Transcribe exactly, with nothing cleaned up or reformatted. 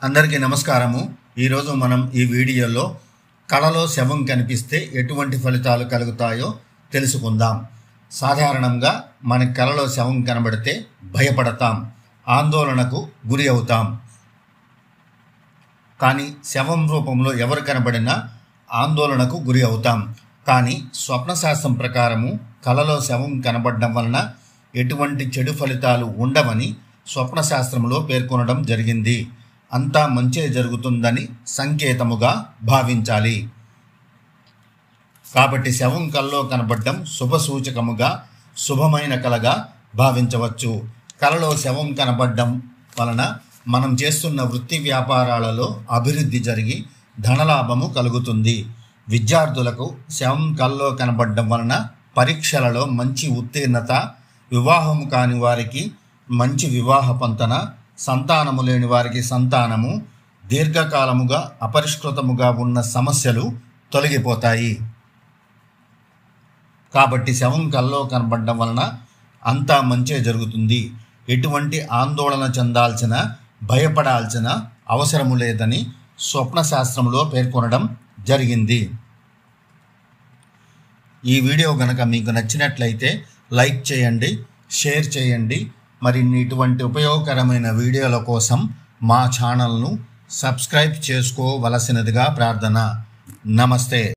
అందరికీ నమస్కారము। ఈ రోజు మనం ఈ వీడియోలో కళలో శవం కనిపిస్తే ఎటువంటి ఫలితాలు కలుగుతాయో తెలుసుకుందాం। సాధారణంగా మన కళలో శవం కనబడితే భయపడతాం, ఆందోళనకు గురి అవుతాం। కానీ శవం రూపంలో ఎవరు కనబడినా ఆందోళనకు గురి అవుతాం। కానీ స్వప్నశాస్త్రం ప్రకారము కళలో శవం కనబడడం వలన ఎటువంటి చెడు ఫలితాలు ఉండవని స్వప్నశాస్త్రంలో పేర్కొనడం జరిగింది। అంతా మంచే జరుగుతుందని సంకేతముగా భావించాలి। కాబట్టి శవం కలలో కనబడడం శుభ సూచకముగా శుభమైన కలగా భావించవచ్చు। కలలో శవం కనబడడం వలన మనం చేస్తున్న వృత్తి వ్యాపారాలలో అభివృద్ధి జరిగి ధనలాభము కలుగుతుంది। విద్యార్థులకు శవం కలలో కనబడడం వలన పరీక్షలలో మంచి ఉత్తీర్ణత, వివాహము కాని వారికి మంచి వివాహ పొంతన, సంతానము లేని వారికి సంతానము, దీర్ఘకాలముగా అపరిష్కృతముగా ఉన్న సమస్యలు తొలగిపోతాయి। కాబట్టి శవం కల్లో కనబడడం వలన అంతా మంచే జరుగుతుంది, ఎటువంటి ఆందోళన చెందాల్సిన, భయపడాల్సిన అవసరము లేదని స్వప్నశాస్త్రంలో పేర్కొనడం జరిగింది। ఈ వీడియో గనక మీకు నచ్చినట్లయితే లైక్ చేయండి, షేర్ చేయండి। మరిన్ని ఇటువంటి ఉపయోగకరమైన వీడియోల కోసం మా ఛానల్ను సబ్స్క్రైబ్ చేసుకోవలసినదిగా ప్రార్థన। నమస్తే।